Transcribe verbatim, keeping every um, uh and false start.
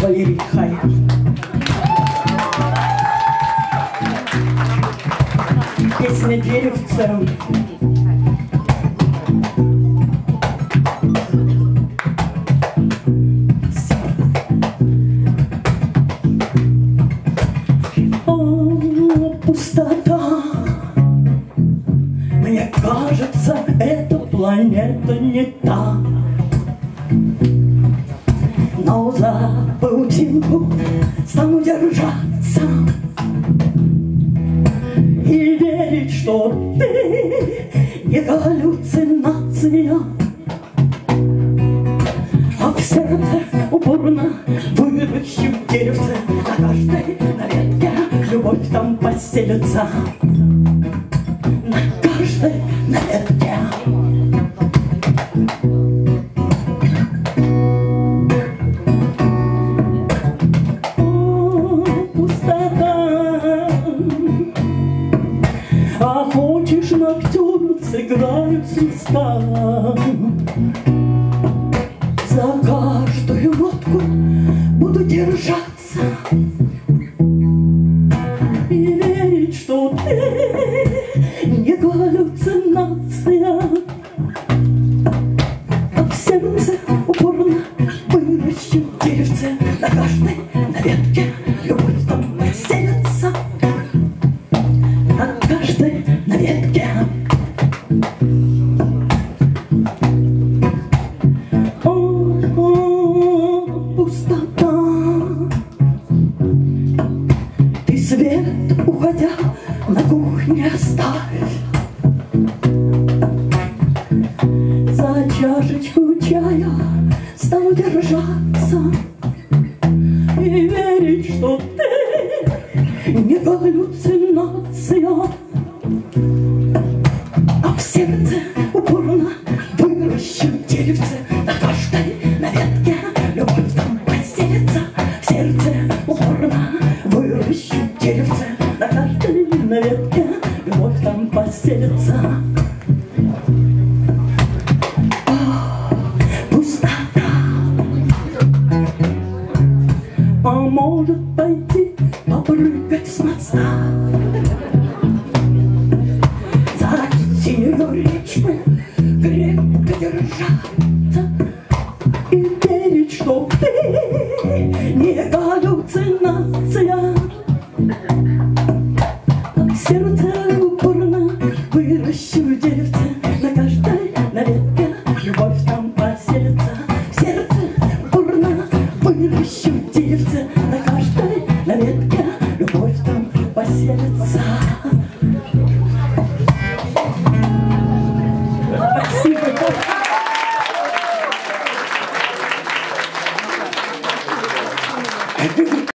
Валерий Хай. Песня «Деревце». О, пустота. Мне кажется, эта планета не та. Но за паутинку стану держаться и верить, что ты не галлюцинация, а в сердце упорно выращу деревце. На каждой на ветке любовь там поселится. На каждой на ветке. А хочешь, ноктюрн сыграют свистка. За каждую нотку буду держаться и верить, что ты не галлюцинация, а в сердце упорно выращу деревце. На каждой на ветке любовь там поселится. На каждой на ветке. О, о, пустота. Ты свет, уходя, на кухне оставь. За чашечку чая стану держаться и верить, что ты не галлюцинация, а в сердце упорно выращу деревце. На каждой на ветке любовь там поселится. В сердце упорно выращу деревце. На каждой на ветке любовь там поселится. Пустота. А может пойти попрыгать с моста за синюю речку, крепко держаться и верить, что ты не галлюцинация, а в сердце упорно выращу деревце. На каждой на ветке любовь там поселится. В сердце упорно выращу деревце. На каждой на ветке любовь там поселится. Спасибо.